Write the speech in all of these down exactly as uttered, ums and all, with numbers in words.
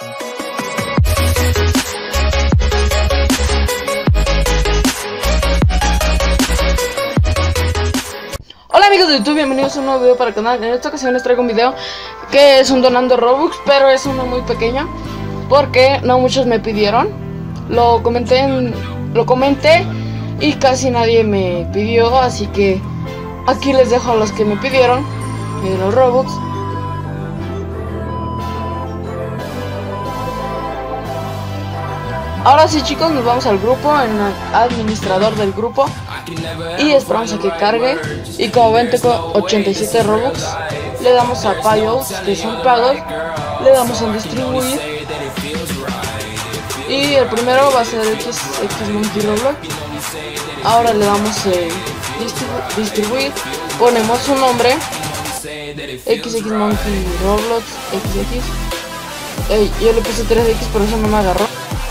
Hola amigos de YouTube, bienvenidos a un nuevo video para el canal. En esta ocasión les traigo un video que es un donando Robux, pero es uno muy pequeño porque no muchos me pidieron. Lo comenté en, lo comenté y casi nadie me pidió, así que aquí les dejo a los que me pidieron eh, los Robux. Ahora sí, chicos, nos vamos al grupo, en el administrador del grupo, y esperamos a que cargue. Y como ven, tengo ochenta y siete Robux. Le damos a Payos, que son pagos, le damos a distribuir, y el primero va a ser X, X Monkey Roblox. Ahora le damos eh, distribu distribuir, ponemos su nombre, X X Monkey Roblox, X X. Ey, yo le puse tres X, pero eso no me agarró.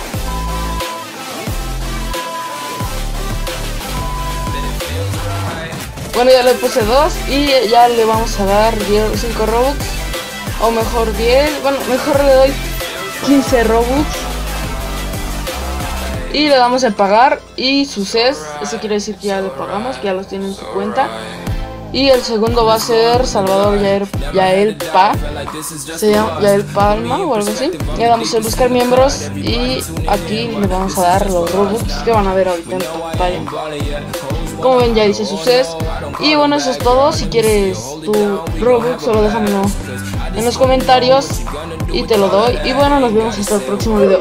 Bueno, ya le puse dos y ya le vamos a dar cinco Robux, o mejor diez, bueno, mejor le doy quince Robux. Y le damos a pagar y su C E S, eso quiere decir que ya le pagamos, que ya los tiene en su cuenta. Y el segundo va a ser Salvador Yael, Yael Pa, se llama Yael Palma o algo así. Le damos a buscar miembros y aquí le vamos a dar los Robux que van a ver ahorita en pantalla. Como ven, ya dice su C E S. Y bueno, eso es todo. Si quieres tu Robux, solo déjamelo en los comentarios y te lo doy. Y bueno, nos vemos hasta el próximo video.